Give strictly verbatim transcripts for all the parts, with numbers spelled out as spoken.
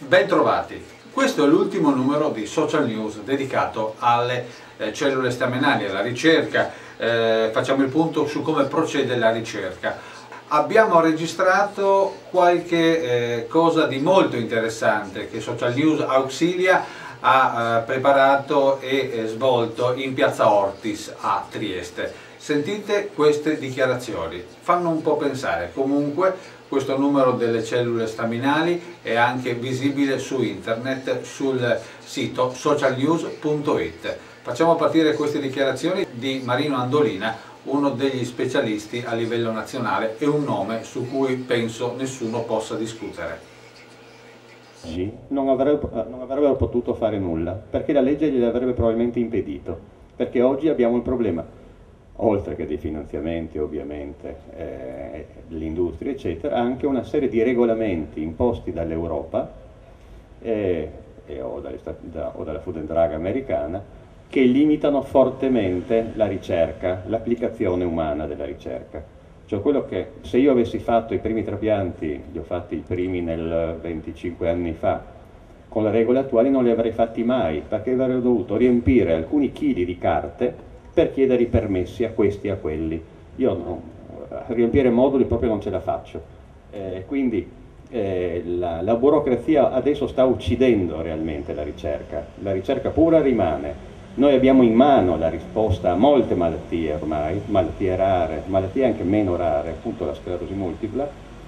Bentrovati, questo è l'ultimo numero di Social News dedicato alle eh, cellule staminali, alla ricerca, eh, facciamo il punto su come procede la ricerca. Abbiamo registrato qualche eh, cosa di molto interessante che Social News Auxilia ha eh, preparato e eh, svolto in Piazza Ortis a Trieste. Sentite queste dichiarazioni, fanno un po' pensare. Comunque questo numero delle cellule staminali è anche visibile su internet sul sito social news punto it. Facciamo partire queste dichiarazioni di Marino Andolina, uno degli specialisti a livello nazionale e un nome su cui penso nessuno possa discutere. Non avrebbero, non avrebbero potuto fare nulla perché la legge glielo avrebbe probabilmente impedito, perché oggi abbiamo il problema, oltre che dei finanziamenti ovviamente, eh, dell'industria eccetera, anche una serie di regolamenti imposti dall'Europa eh, eh, o, da, o dalla Food and Drug americana che limitano fortemente la ricerca, l'applicazione umana della ricerca. Cioè quello che, se io avessi fatto i primi trapianti, li ho fatti i primi nel venticinque anni fa, con le regole attuali non li avrei fatti mai, perché avrei dovuto riempire alcuni chili di carte per chiedere i permessi a questi e a quelli. Io no, a riempire moduli proprio non ce la faccio. Eh, quindi eh, la, la burocrazia adesso sta uccidendo realmente la ricerca. La ricerca pura rimane. Noi abbiamo in mano la risposta a molte malattie ormai, malattie rare, malattie anche meno rare, appunto la sclerosi multipla,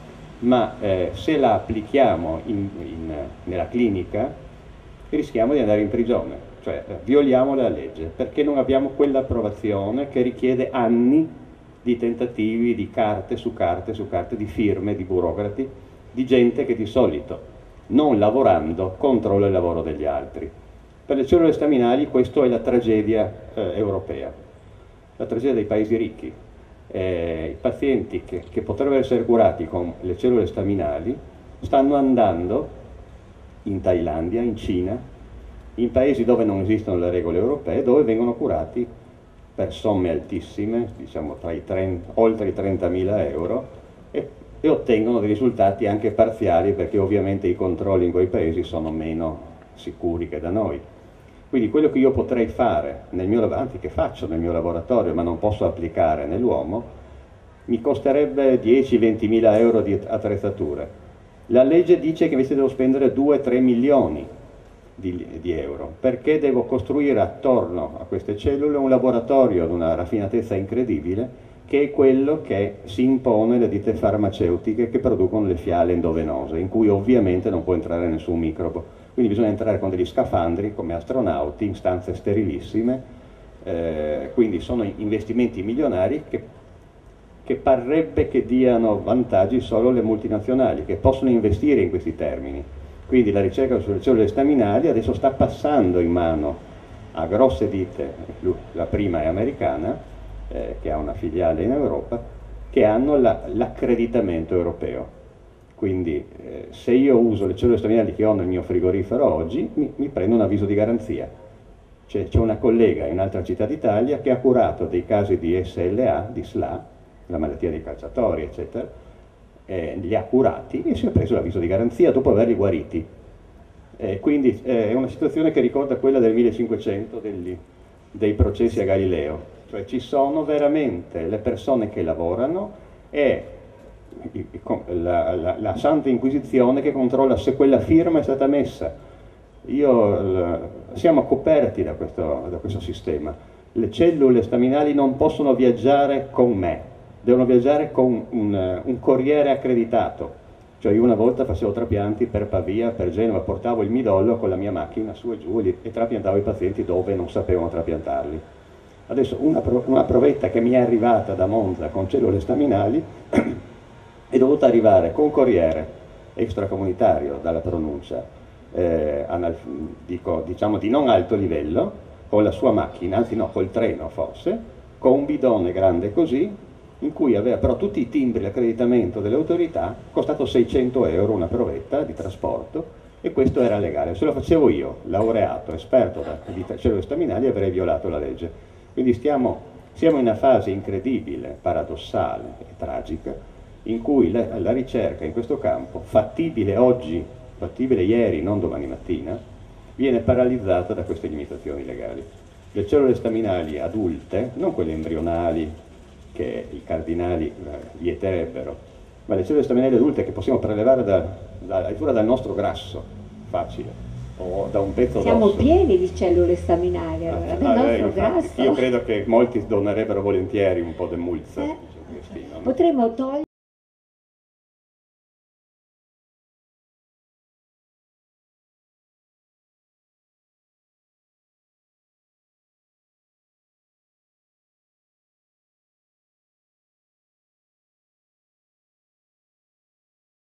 ma eh, se la applichiamo in, in, nella clinica rischiamo di andare in prigione. Cioè violiamo la legge perché non abbiamo quell'approvazione che richiede anni di tentativi, di carte su carte su carte, di firme, di burocrati, di gente che di solito non lavorando controlla il lavoro degli altri. Per le cellule staminali questa è la tragedia eh, europea, la tragedia dei paesi ricchi. Eh, I pazienti che, che potrebbero essere curati con le cellule staminali stanno andando in Thailandia, in Cina, in paesi dove non esistono le regole europee, dove vengono curati per somme altissime, diciamo tra i trenta, oltre i trentamila euro, e, e ottengono dei risultati anche parziali perché ovviamente i controlli in quei paesi sono meno sicuri che da noi. Quindi quello che io potrei fare nel mio anzi che faccio nel mio laboratorio, ma non posso applicare nell'uomo, mi costerebbe dieci ventimila euro di attrezzature. La legge dice che invece devo spendere due tre milioni Di, di euro, perché devo costruire attorno a queste cellule un laboratorio ad una raffinatezza incredibile che è quello che si impone alle ditte farmaceutiche che producono le fiale endovenose, in cui ovviamente non può entrare nessun microbo, quindi bisogna entrare con degli scafandri come astronauti in stanze sterilissime, eh, quindi sono investimenti milionari che, che parrebbe che diano vantaggi solo alle multinazionali che possono investire in questi termini. Quindi la ricerca sulle cellule staminali adesso sta passando in mano a grosse ditte, la prima è americana, eh, che ha una filiale in Europa, che hanno l'accreditamento europeo. Quindi eh, se io uso le cellule staminali che ho nel mio frigorifero oggi, mi, mi prendo un avviso di garanzia. C'è una collega in un'altra città d'Italia che ha curato dei casi di S L A, di S L A, la malattia dei calciatori, eccetera, Eh, li ha curati e si è preso l'avviso di garanzia dopo averli guariti. Eh, quindi eh, è una situazione che ricorda quella del millecinquecento degli, dei processi a Galileo, cioè ci sono veramente le persone che lavorano e la, la, la Santa Inquisizione che controlla se quella firma è stata messa. Io, la, siamo coperti da questo, da questo sistema. Le cellule staminali non possono viaggiare con me, devono viaggiare con un, un corriere accreditato. Cioè io una volta facevo trapianti per Pavia, per Genova, portavo il midollo con la mia macchina su e giù e trapiantavo i pazienti dove non sapevano trapiantarli. Adesso una, una provetta che mi è arrivata da Monza con cellule staminali è dovuta arrivare con corriere extracomunitario dalla pronuncia, eh, anal, dico, diciamo di non alto livello, con la sua macchina, anzi no, col treno forse, con un bidone grande così, in cui aveva però tutti i timbri, l'accreditamento delle autorità, costato seicento euro una provetta di trasporto, e questo era legale. Se lo facevo io, laureato, esperto da, di cellule staminali, avrei violato la legge. Quindi stiamo, siamo in una fase incredibile, paradossale e tragica, in cui la, la ricerca in questo campo, fattibile oggi fattibile ieri, non domani mattina, viene paralizzata da queste limitazioni legali. Le cellule staminali adulte, non quelle embrionali che i cardinali vieterebbero, ma le cellule staminali adulte che possiamo prelevare da, da, addirittura dal nostro grasso, facile, o da un pezzo d'osso. Siamo pieni di cellule staminali, allora, Ah, del ah, nostro eh, infatti, grasso. io credo che molti donerebbero volentieri un po' di mulza. Eh, potremmo togliere